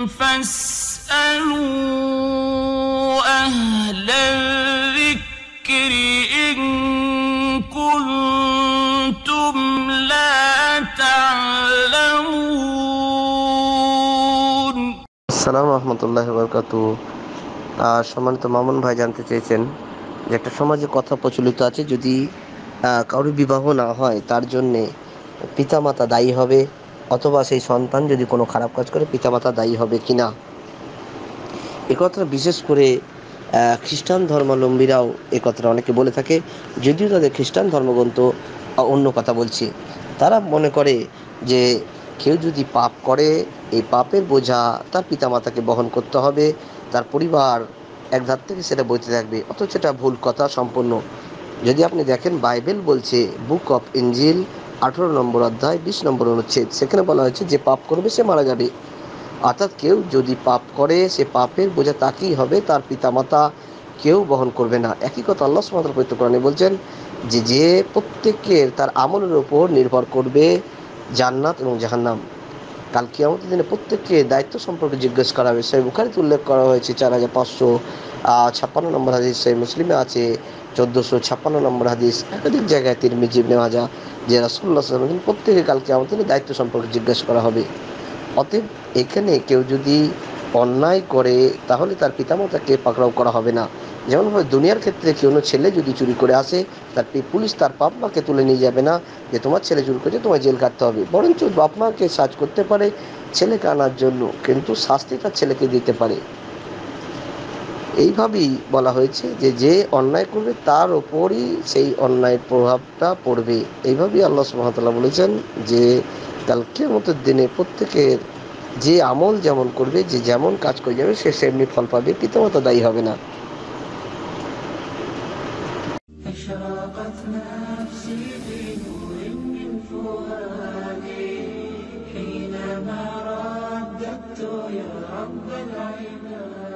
فاسألوا أهل الذكر إن كنتم لا تعلمون আসসালামু রহমতুল্লাহি ওয়া বারাকাতুহু। সম্মানিত মামুন ভাই জানতে চেয়েছেন যে একটা সমাজে কথা প্রচলিত আছে, যদি কারোর বিবাহ না হয় তার জন্যে পিতামাতা দায়ী হবে, অথবা সেই সন্তান যদি কোনো খারাপ কাজ করে পিতামাতা দায়ী হবে কিনা। এ কথাটা বিশেষ করে খ্রিস্টান ধর্মাবলম্বীরাও এ কথাটা অনেকে বলে থাকে, যদিও তাদের খ্রিস্টান ধর্মগ্রন্থ অন্য কথা বলছে। তারা মনে করে যে কেউ যদি পাপ করে এই পাপের বোঝা তার পিতামাতাকে বহন করতে হবে, তার পরিবার এক ধার থেকে সেটা বইতে থাকবে, অথচ এটা ভুল কথা সম্পূর্ণ। যদি আপনি দেখেন বাইবেল বলছে, বুক অফ ইনজিল 18 নম্বর অধ্যায় 20 নম্বর অনুচ্ছেদ, সেখানে বলা হয়েছে যে পাপ করবে সে মারা যাবে। অর্থাৎ কেউ যদি পাপ করে সে পাপের বোঝা তাকেই হবে, তার পিতামাতা কেউ বহন করবে না। একই কথা আল্লাহ সুবহানাহু ওয়া তাআলা পবিত্র কোরআনে বলছেন যে প্রত্যেকের তার আমলের উপর নির্ভর করবে জান্নাত এবং জাহান্নাম। কাল কিয়ামতের দিনে প্রত্যেককে দায়িত্ব সম্পর্কে জিজ্ঞেস করা হবে। সহিহ বুখারীতে উল্লেখ করা হয়েছে 4556 নম্বর হাদিস, সহিহ মুসলিমে আছে 1456 নম্বর হাদিস, একাধিক জায়গায় তিরমিজি, ইবনে মাজাহ, যে রাসূলুল্লাহ সাল্লাল্লাহু আলাইহি ওয়াসাল্লাম প্রত্যেকে কাল কিয়ামতের দিনে দায়িত্ব সম্পর্কে জিজ্ঞেস করা হবে। অতএব এখানে কেউ যদি অন্যায় করে তাহলে তার পিতামাতাকে পাকড়াও করা হবে না। যেমনভাবে দুনিয়ার ক্ষেত্রে কোনো ছেলে যদি চুরি করে আসে, তার পুলিশ তার বাপ মাকে তুলে নিয়ে যাবে না যে তোমার ছেলে চুরি করেছে তোমায় জেল কাটতে হবে, বরঞ্চ বাপ মাকে সাজ করতে পারে ছেলেকে আনার জন্য, কিন্তু শাস্তি তার ছেলেকে দিতে পারে। এইভাবেই বলা হয়েছে যে যে অন্যায় করবে তার ওপরই সেই অন্যায়ের প্রভাবটা পড়বে। এইভাবেই আল্লাহ সুবহানাহু ওয়া তাআলা বলেছেন যে কাল কিয়ামতের দিনে প্রত্যেকের যে আমল যেমন করবে, যে যেমন কাজ করে যাবে সে সেমনি ফল পাবে, পিতামাতা দায়ী হবে না। أشرقت نفسي بنور من فؤادي حينما رددت يا رب العباد